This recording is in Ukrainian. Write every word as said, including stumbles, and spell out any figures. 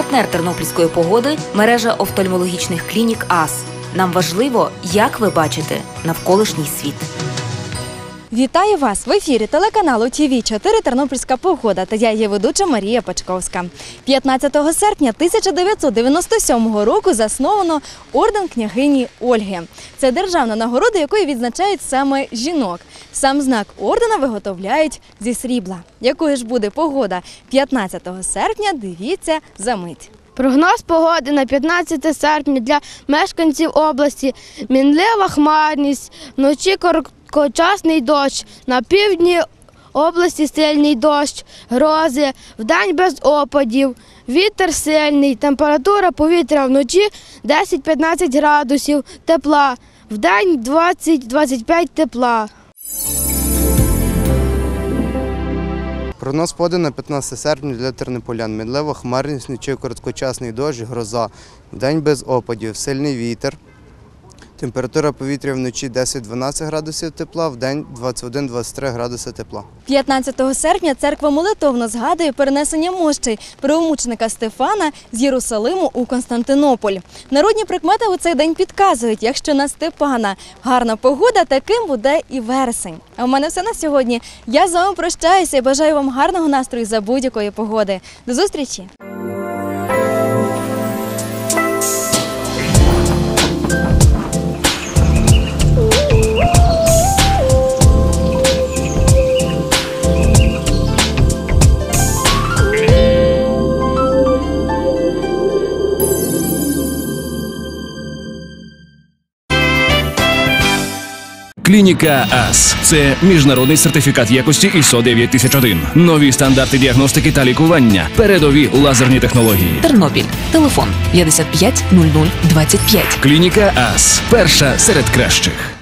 Партнер тернопільської погоди – мережа офтальмологічних клінік АС. Нам важливо, як ви бачите навколишній світ. Вітаю вас! В ефірі телеканалу Ті Ві чотири «Тернопільська погода» та я її ведуча Марія Пачковська. п'ятнадцятого серпня тисяча дев'ятсот дев'яносто сьомого року засновано орден княгині Ольги. Це державна нагорода, якою відзначають саме жінок. Сам знак ордена виготовляють зі срібла. Якою ж буде погода п'ятнадцятого серпня, дивіться за мить. Прогноз погоди на п'ятнадцяте серпня для мешканців області – мінлива хмарність, вночі короткочасний дощ, на півдні області сильний дощ, грози, вдень без опадів, вітер сильний, температура повітря вночі десять-п'ятнадцять градусів тепла, вдень двадцять-двадцять п'ять тепла. Прогноз погоди на п'ятнадцяте серпня для тернополян. Мінлива хмарність, вночі короткочасний дощ, гроза. Вдень без опадів, сильний вітер. Температура повітря вночі десять-дванадцять градусів тепла, вдень двадцять один-двадцять три градуси тепла. п'ятнадцятого серпня церква молитовно згадує перенесення мощей правомученика Стефана з Єрусалиму у Константинополь. Народні прикмети у цей день підказують, якщо на Степана гарна погода, таким буде і вересень. А в мене все на сьогодні. Я з вами прощаюся і бажаю вам гарного настрою за будь-якої погоди. До зустрічі! Клініка АС – це міжнародний сертифікат якості ай ес о дев'ять тисяч один. Нові стандарти діагностики та лікування. Передові лазерні технології. Тернопіль. Телефон п'ятдесят п'ять нуль нуль двадцять п'ять. Клініка АС – перша серед кращих.